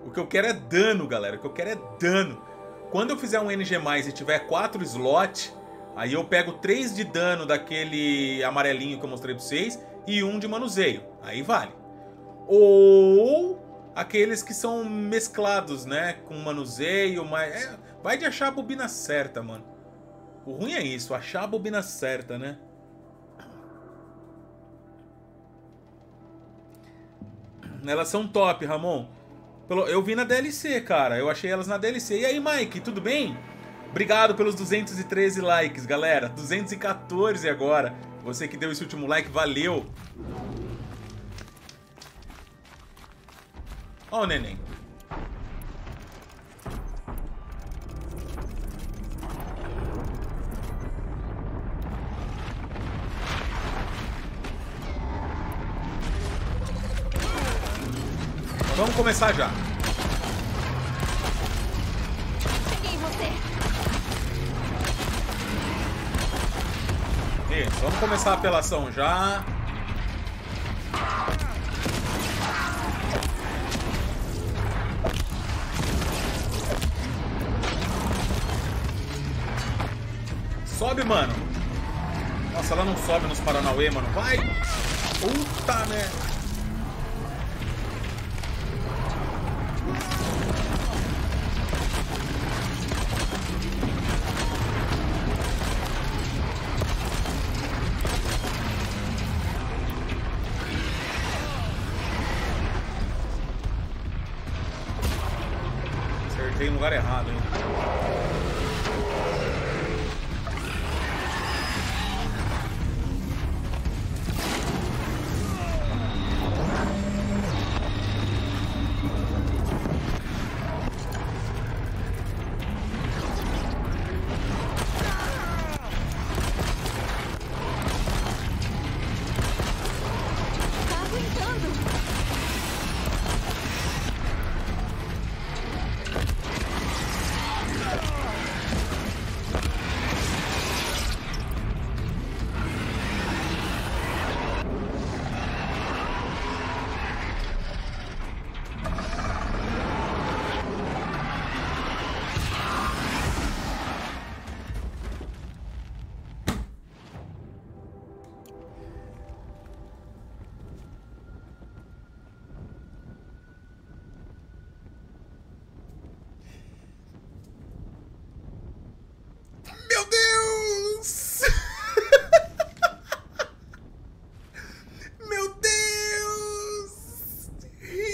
O que eu quero é dano, galera. O que eu quero é dano. Quando eu fizer um NG+, e tiver 4 slots, aí eu pego 3 de dano daquele amarelinho que eu mostrei pra vocês e 1 de manuseio. Aí vale. Ou aqueles que são mesclados, né? Com manuseio, mas... vai de achar a bobina certa, mano. O ruim é isso, achar a bobina certa, né? Elas são top, Ramon. Eu vi na DLC, cara. Eu achei elas na DLC. E aí, Mike, tudo bem? Obrigado pelos 213 likes, galera. 214 agora. Você que deu esse último like, valeu. Ó o neném. Vamos começar já. Peguei você. Isso, vamos começar a apelação já. Sobe, mano. Nossa, ela não sobe nos Paranauê, mano. Vai! Puta merda. Acertei no lugar errado, hein?